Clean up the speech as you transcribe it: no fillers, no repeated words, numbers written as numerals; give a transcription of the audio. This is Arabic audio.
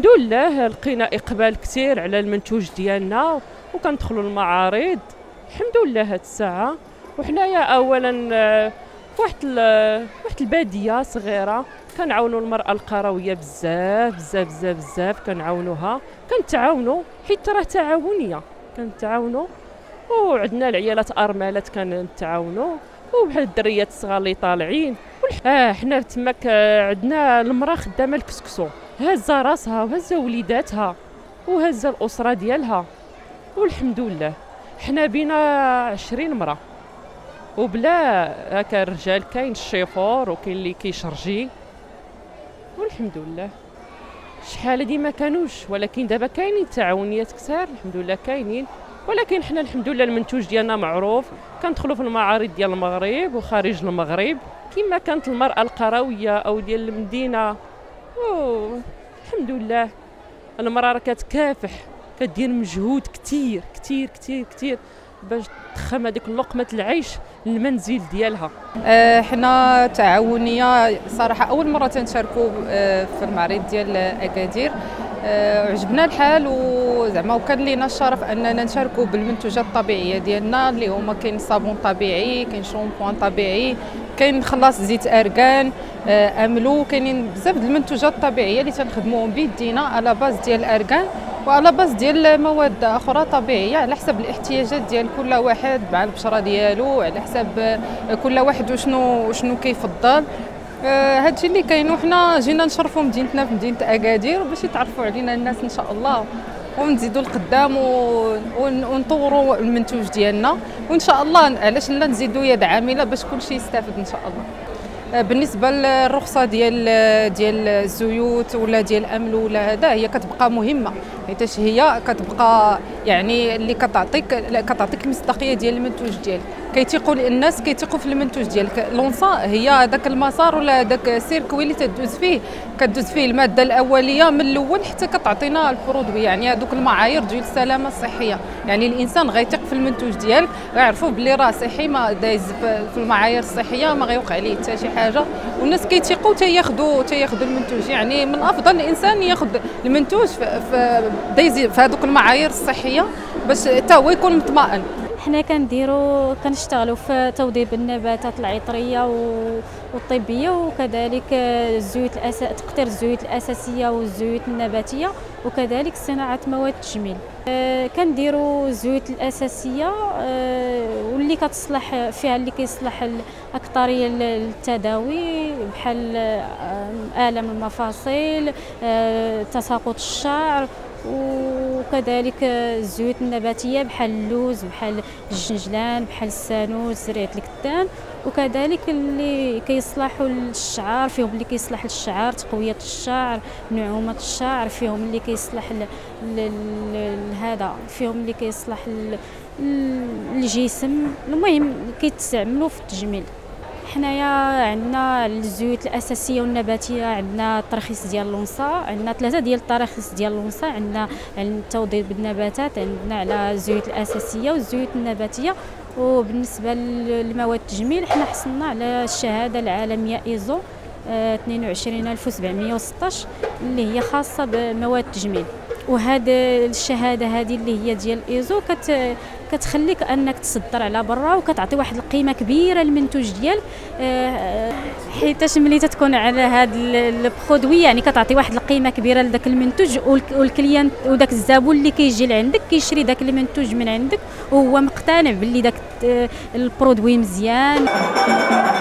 الحمد لله لقينا اقبال كثير على المنتوج ديالنا وكندخلوا المعارض الحمد لله هاد الساعه. وحنايا اولا واحد الباديه صغيره كنعاونوا المراه القرويه بزاف بزاف بزاف بزاف، كنعاونوها كنتعاونوا حيت راه تعاونيه كنتعاونوا. وعندنا العيالات ارملات كنتعاونوا، وبحال الدريات الصغار اللي طالعين. حنا تماك عندنا المراه خدامه الكسكسو، هازه راسها وهازه وليداتها وهازه الاسره ديالها، والحمد لله حنا بينا 20 مراه. وبلا هكا الرجال كاين الشيفور وكاين اللي كيشرجي، والحمد لله. شحال هادي ما كانوش، ولكن دابا كاينين تعاونيات كثار الحمد لله كاينين. ولكن حنا الحمد لله المنتوج ديالنا معروف، كندخلوا في المعارض ديال المغرب وخارج المغرب كما كانت المرأة القروية أو ديال المدينة. الحمد لله المرأة راه كتكافح، كدير مجهود كتير كتير كتير كتير باش تخم هذيك لقمة العيش للمنزل ديالها. حنا تعاونية صراحة أول مرة تنشاركوا في المعرض ديال أكادير. عجبنا الحال وزعما وكان لينا الشرف اننا نشاركوا بالمنتوجات الطبيعيه ديالنا اللي هما كاين صابون طبيعي، كاين شامبوان طبيعي، كاين خلاص زيت ارغان، املو، كاينين بزاف د المنتوجات الطبيعيه اللي تنخدموهم بيدينا على باز ديال الارغان وعلى باز ديال مواد اخرى طبيعيه على حسب الاحتياجات ديال كل واحد مع البشره ديالو، على حسب كل واحد وشنو كيفضل. هادشي اللي كاين. وحنا جينا نشرفوا مدينتنا في مدينه اكادير باش يتعرفوا علينا الناس ان شاء الله، ونزيدوا القدام ونطوروا المنتوج ديالنا، وان شاء الله علاش لا نزيدوا يد عامله باش كلشي يستافد ان شاء الله. بالنسبه للرخصه ديال الزيوت ولا ديال الامل ولا هذا، هي كتبقى مهمه حيتاش هي كتبقى يعني اللي كتعطيك المصداقيه ديال المنتوج ديالك، كيتيقوا الناس كيتيقوا في المنتوج ديالك. لونسا هي داك المسار ولا داك السيركوي اللي كدوز فيه الماده الاوليه من الاول حتى كتعطينا البرودوي، يعني هذوك المعايير ديال السلامه الصحيه، يعني الانسان غيثق في المنتوج ديالك، غيعرفوا بلي راه صحي، ما دايز في المعايير الصحيه، ما غيوقع عليه حتى شي حاجه، والناس كيتيقوا تياخذوا المنتوج. يعني من الافضل الانسان ياخذ المنتوج دايز في هذوك المعايير الصحيه باش حتى هو يكون مطمئن. حنا كنشتغلوا في توظيف النباتات العطريه والطبيه، وكذلك تقطير الزيوت الاساسيه والزيوت النباتيه، وكذلك صناعه مواد التجميل. كنديروا الزيوت الاساسيه واللي كتصلح فيها اللي كيصلح اكثريه للتداوي بحال الام المفاصل، تساقط الشعر، وكذلك الزيوت النباتيه بحال اللوز، بحال الجنجلان، بحال السانوس، زريعه الكتان، وكذلك اللي كيصلحوا للشعر، فيهم اللي كيصلح للشعر تقويه الشعر، نعومه الشعر، فيهم اللي كيصلح هذا، فيهم اللي كيصلح الجسم. المهم كيتستعملوا في التجميل. حنايا عندنا الزيوت الاساسيه والنباتيه، عندنا الترخيص ديال لونسا، عندنا 3 ديال التراخيص ديال لونسا، عندنا التوظيف بالنباتات، عندنا على الزيوت الاساسيه والزيوت النباتيه. وبالنسبه للمواد التجميل حنا حصلنا على الشهاده العالميه ايزو 22716 اللي هي خاصه بمواد التجميل. وهذه الشهاده هذه اللي هي ديال ايزو كتخليك انك تصدر على برا، وكتعطي واحد القيمه كبيره للمنتوج ديالك، حيتاش ملي تتكون على هذا البرودوي يعني كتعطي واحد القيمه كبيره لذاك المنتوج، والكليان وداك الزبون اللي كيجي لعندك كيشري داك المنتوج من عندك وهو مقتنع باللي داك البرودوي مزيان.